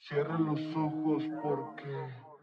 Cierra los ojos porque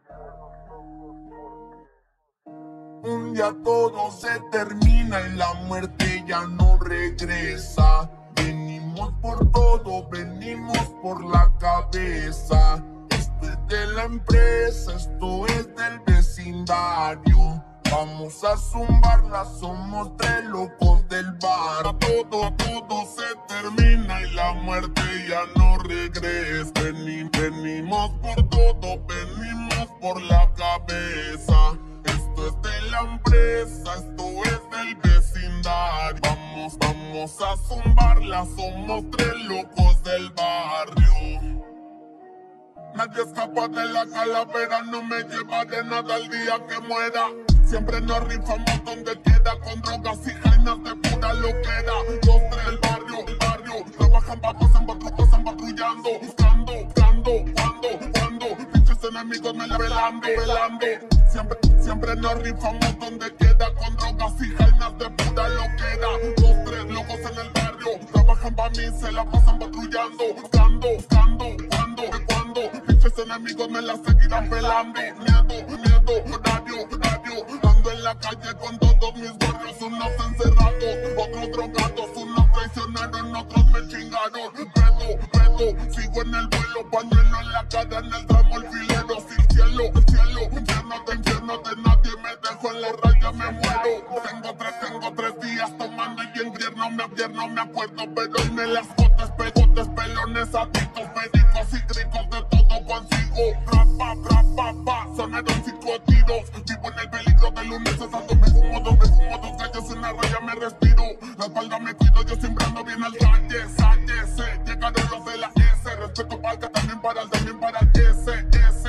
un día todo se termina y la muerte ya no regresa. Venimos por todo, venimos por la cabeza. Esto es de la empresa, esto es del vecindario. Vamos a zumbarla, somos tres locos del bar. Todo se termina y la muerte ya no regresa. Venimos por todo, venimos por la cabeza. Esto es de la empresa, esto es del vecindario. Vamos a zumbarla, somos tres locos del barrio. Nadie escapa de la calavera, no me lleva de nada el día que muera. Siempre nos rifamos donde quiera, con drogas y jainas de pura loquera. Los tres del barrio, trabajan pasan patrullando, buscando, cuando, pinches enemigos me la velando. Siempre nos rifamos donde quiera, con drogas y jainas de pura loquera. Los tres locos en el barrio, trabajan pa' mí, se la pasan patrullando, buscando, cuando, pinches enemigos me la seguirán pelando. Miedo, horario, ando en la calle con todos mis barrios, unos encerrados, otros drogados, unos traicionaron, otros me chingaron. Pedo, sigo en el vuelo, pañuelo en la cara, en el tramo alfilero, sin cielo, infierno de nadie, me dejo en la raya, me muero. Tengo tres días tomando y en ayer no me acuerdo, pero hoy me las botes, pegotes, pelones, adictos, pericos y gricos, de todo consigo. Sonaron 5 tiros, vivo en el peligro del universo, me fumo dos gallos, una raya me respiro. La espalda me cuido, yo siempre ando bien al calle, llegaron los de la S, respeto para el también para el S,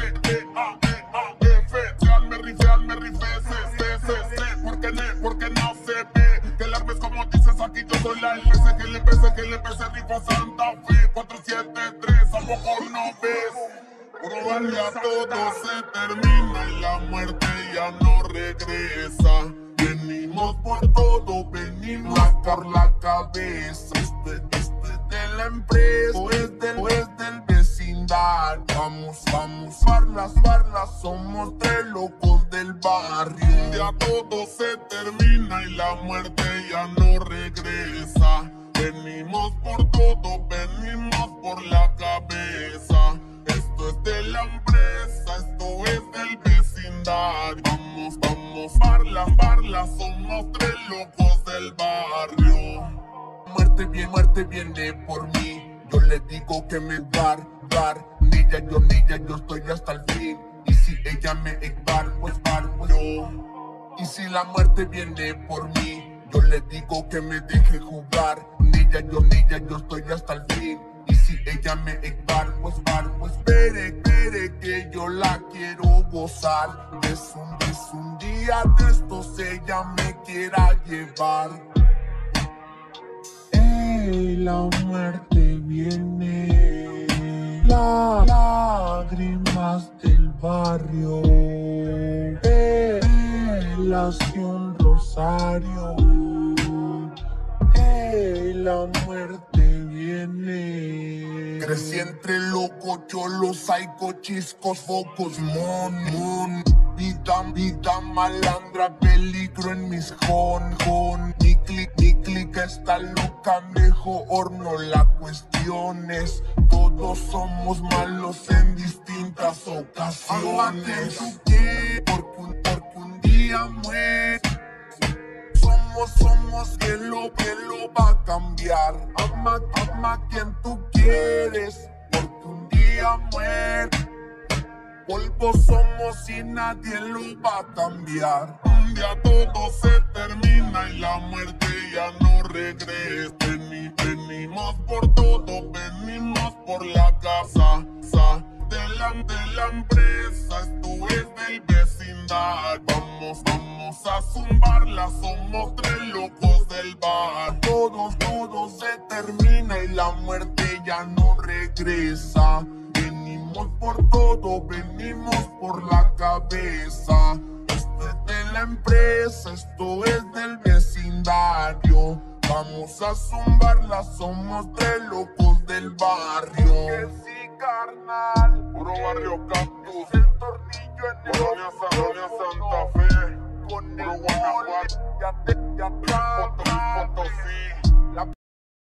T-A-E-A-F, me rifé, porque no se ve, que el arma es como dices, aquí yo soy la LS, que le empecé, rifa Santa Fe, 473, ¿a poco no ves? Un día todo se termina y la muerte ya no regresa. Venimos por todo, venimos por la cabeza. Este de la empresa, es del vecindario. Vamos, barlas, somos tres locos del barrio. Un día todo se termina y la muerte ya no regresa. Venimos por todo, venimos por la cabeza. Esto es de la empresa, esto es del vecindario. Vamos, barla, somos tres locos del barrio. Muerte viene por mí, yo le digo que me dar, ni ella yo estoy hasta el fin. Y si ella me bar, pues yo. Y si la muerte viene por mí, yo le digo que me deje jugar. Ni ella yo estoy hasta el fin. Y si ella me bar, pues espere que yo la quiero gozar. Es un día de estos ella me quiera llevar. La muerte viene, las lágrimas del barrio, velas y un rosario. La muerte viene. Crecí entre locos, cholos, psycho, chiscos, focos, mon. Vida malandra, peligro en mis jon. Mi click está loca, mejor no la cuestiones. Todos somos malos en distintas ocasiones. Porque un día muere. Somos quien lo va a cambiar. Ama quien tú quieres, porque un día muere. Polvo somos y nadie lo va a cambiar. Un día todo se termina y la muerte ya no regresa. Venimos por todo, venimos por la casa. De la empresa, esto es del vecindario. Vamos a zumbarla, somos tres locos del bar. Todo se termina y la muerte ya no regresa. Venimos por todo, venimos por la cabeza. Esto es de la empresa, esto es del vecindario. Vamos a zumbarla, somos tres locos del barrio. carnal. Puro barrio Cactus, Es el tornillo en el Colonia Santa Fe, con puro el Guanajuato. mole, ya te